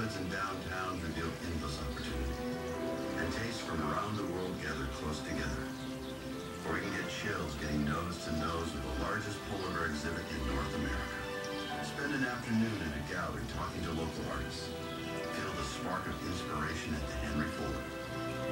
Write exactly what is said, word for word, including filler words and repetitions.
neighborhoods and downtowns reveal endless opportunity, and tastes from around the world gather close together. Or you can get chills getting nose to nose with the largest polar bear exhibit in North America. Spend an afternoon in a gallery talking to local artists. Feel the spark of inspiration at the Henry Ford.